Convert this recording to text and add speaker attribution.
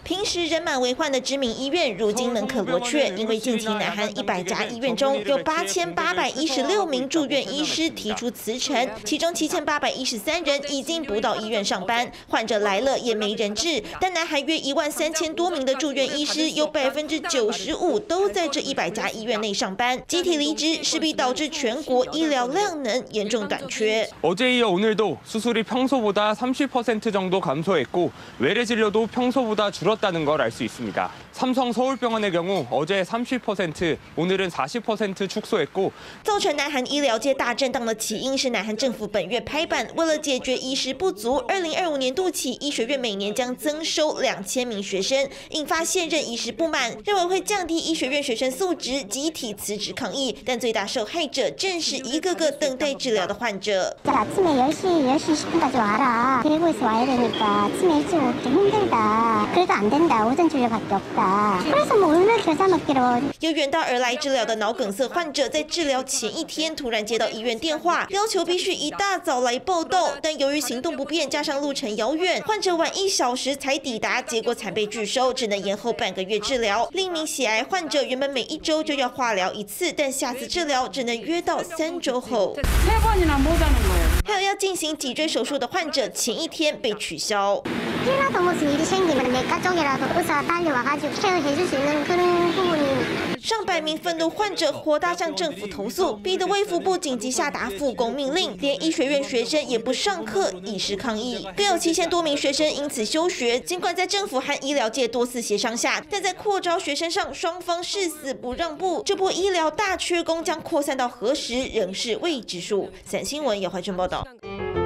Speaker 1: 平时人满为患的知名医院，如今门可罗雀，因为近期南韩100家医院中有8816名住院医师提出辞呈，其中7813人已经不到医院上班，患者来了也没人治。但南韩约13000多名的住院医师，有95%都在这100家医院内上班，集体离职势必导致全国医疗量能严重短缺。
Speaker 2: 어제 이어 오늘도 수술이 평소보다 30% 정도 감소했고 외래 진료도 평소보다 줄었다는 걸 알 수 있습니다. 삼성 서울병원의 경우 어제 30%, 오늘은 40% 축소했고
Speaker 1: 造成南韩医疗界大震荡的起因是南韩政府本月拍板，为了解决医师不足，2025年度起医学院每年将增收2000名学生，引发现任医师不满，认为会降低医学院学生素质，集体辞职抗议。但最大受害者正是一个个等待治疗的患者。
Speaker 3: 아침에 10시 10분까지 와라. 대구에서 와야 되니까 아침에 일찍 오기 힘들다. 그래도 안 된다. 오전 진료밖에 없다. 그래서 뭐 오늘 겨자 먹기로.
Speaker 1: 有远道而来治疗的脑梗塞患者，在治疗前一天突然接到医院电话，要求必须一大早来报到，但由于行动不便，加上路程遥远，患者晚1小时才抵达，结果惨被拒收，只能延后半个月治疗。另一名血癌患者原本每1周就要化疗1次，但下次治疗只能约到3周后。 还有要进行脊椎手术的患者，前一天被取消。
Speaker 3: 하나도 무슨 일이 생기면 내과 쪽이라도 의사가 달려와가지고 케어해줄 수 있는 그런 부분이.
Speaker 1: 上百名愤怒患者火大向政府投诉，逼得卫福部紧急下达复工命令，连医学院学生也不上课，以示抗议。更有7000多名学生因此休学。尽管在政府和医疗界多次协商下，但在扩招学生上，双方誓死不让步。这波医疗大缺工将扩散到何时，仍是未知数。三新闻姚怀珍报道。